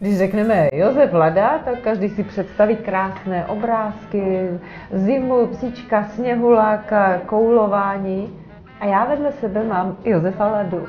Když řekneme Josef Lada, tak každý si představí krásné obrázky, zimu, psíčka, sněhuláka, koulování. A já vedle sebe mám Josefa Ladu.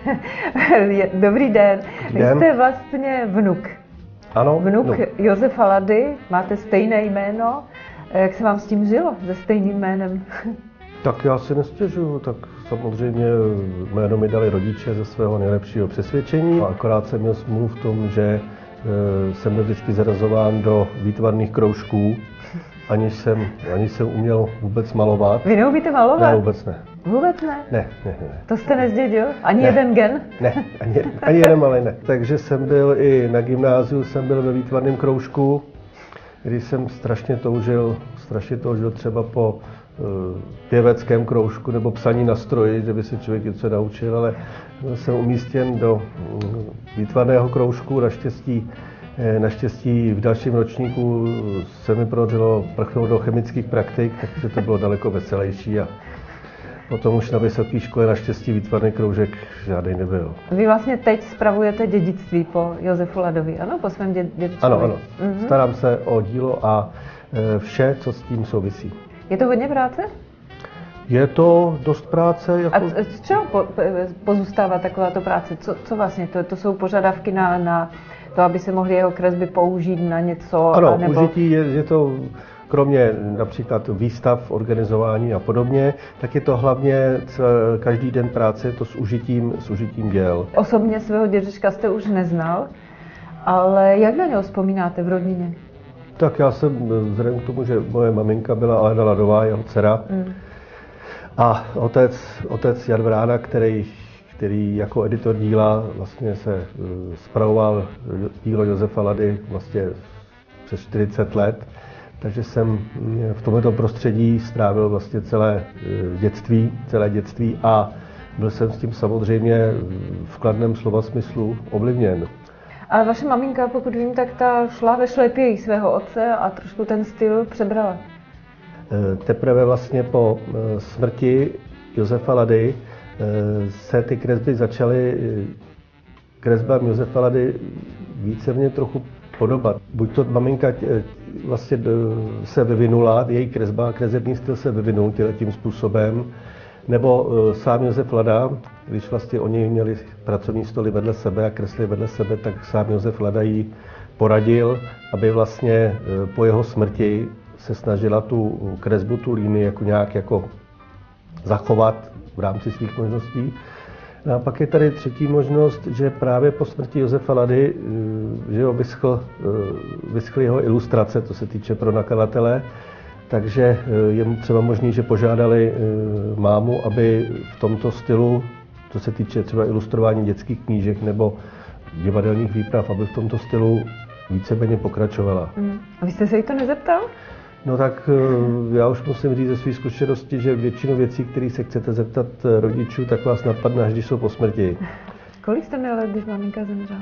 Dobrý den. Vy jste vlastně vnuk. Ano. Vnuk Josefa Lady, máte stejné jméno. Jak se vám s tím žilo, se stejným jménem? Tak já si nestěžuju, tak samozřejmě jméno mi dali rodiče ze svého nejlepšího přesvědčení. Akorát jsem měl smůlu v tom, že jsem byl vždycky zarazován do výtvarných kroužků, aniž jsem uměl vůbec malovat. Vy neumíte malovat? Ne, vůbec ne. Vůbec ne? Ne. To jste nezdědil? Ani ne. Jeden gen? Ne, ani jeden malý ne. Takže jsem byl i na gymnáziu, jsem byl ve výtvarném kroužku, když jsem strašně toužil třeba po pěveckém kroužku nebo psaní na stroji, že by se člověk něco naučil, ale byl jsem umístěn do výtvarného kroužku. Naštěstí v dalším ročníku se mi podařilo prchnout do chemických praktik, takže to bylo daleko veselější a potom už na vysoké škole naštěstí výtvarný kroužek žádný nebyl. Vy vlastně teď spravujete dědictví po Josefu Ladovi, ano? Po svém dědečkovi? Ano. Starám se o dílo a vše, co s tím souvisí. Je to hodně práce? Je to dost práce. A z čeho pozůstává takováto práce? Co vlastně? To jsou požadavky na to, aby se mohly jeho kresby použít na něco? Ano, užití je to, kromě například výstav, organizování a podobně, tak je to hlavně každý den práce to s užitím děl. Osobně svého dědečka jste už neznal, ale jak na něho vzpomínáte v rodině? Tak já jsem, vzhledem k tomu, že moje maminka byla Alena Ladová, jeho dcera, a otec Jan Vrána, který jako editor díla vlastně se spravoval dílo Josefa Lady vlastně přes 40 let, takže jsem v tomto prostředí strávil vlastně celé dětství a byl jsem s tím samozřejmě v kladném slova smyslu ovlivněn. Ale vaše maminka, pokud vím, tak ta šla ve šlepěji svého otce a trošku ten styl přebrala. Teprve vlastně po smrti Josefa Lady se ty kresby začaly kresbám Josefa Lady víceméně trochu podobat. Buď to maminka vlastně se vyvinula, její kresební styl se vyvinul tím způsobem, nebo sám Josef Lada, když vlastně oni měli pracovní stoly vedle sebe a kresli vedle sebe, tak sám Josef Lada jí poradil, aby vlastně po jeho smrti se snažila tu kresbu, tu línii nějak zachovat v rámci svých možností. No a pak je tady třetí možnost, že právě po smrti Josefa Lady, že vyschly jeho ilustrace, co se týče pro nakladatele, takže je třeba možný, že požádali mámu, aby v tomto stylu, co se týče třeba ilustrování dětských knížek nebo divadelních výprav, aby v tomto stylu víceméně pokračovala. A vy jste se jí to nezeptal? No tak já už musím říct ze své zkušenosti, že většinu věcí, které se chcete zeptat rodičů, tak vás napadne, až když jsou po smrti. Kolik jste měl let, když maminka zemřela?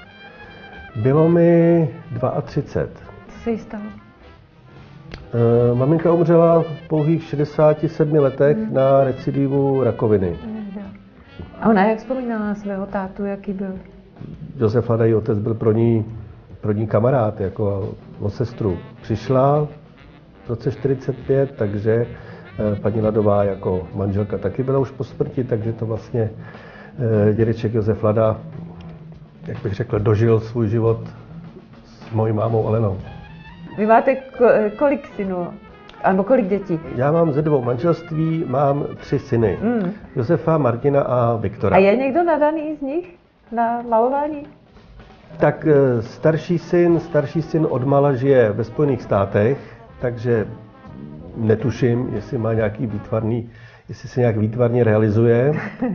Bylo mi 32. Co se jí stalo? Maminka umřela v pouhých 67 letech na recidivu rakoviny. A ona jak vzpomínala na svého tátu, jaký byl? Josef Lada, její otec, byl pro ní kamarád, jako o sestru. Přišla v roce 45, takže paní Ladová jako manželka taky byla už po smrti, takže to vlastně dědeček Josef Lada, jak bych řekl, dožil svůj život s mojí mámou Alenou. Vy máte kolik synů? Alebo kolik dětí? Já mám ze 2 manželství, mám 3 syny. Josefa, Martina a Viktora. A je někdo nadaný z nich na malování? Tak starší syn odmala žije ve Spojených státech, takže netuším, jestli se nějak výtvarně realizuje.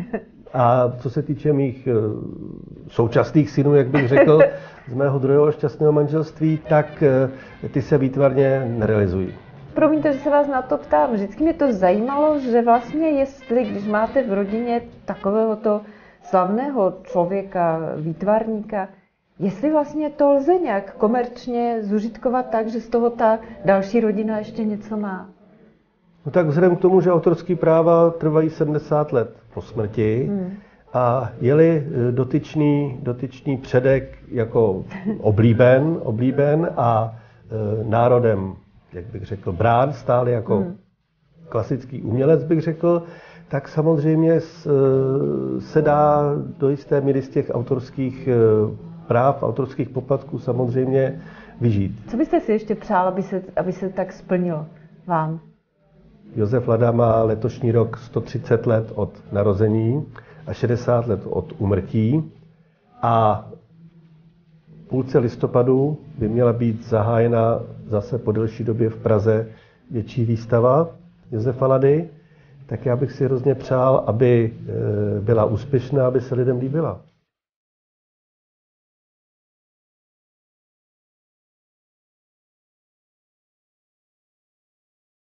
A co se týče mých současných synů, jak bych řekl, z mého druhého šťastného manželství, tak ty se výtvarně nerealizují. Promiňte, že se vás na to ptám. Vždycky mě to zajímalo, že vlastně jestli, když máte v rodině takovéhoto slavného člověka, výtvarníka, jestli vlastně to lze nějak komerčně zužitkovat tak, že z toho ta další rodina ještě něco má. No tak vzhledem k tomu, že autorský práva trvají 70 let po smrti a je-li dotyčný předek jako oblíben a národem, jak bych řekl, brán, stále jako klasický umělec, bych řekl, tak samozřejmě se dá do jisté míry z těch autorských práv, autorských poplatků samozřejmě vyžít. Co byste si ještě přál, aby se tak splnilo vám? Josef Lada má letošní rok 130 let od narození a 60 let od úmrtí a v půlce listopadu by měla být zahájena zase po delší době v Praze větší výstava Josefa Lady, tak já bych si hrozně přál, aby byla úspěšná, aby se lidem líbila.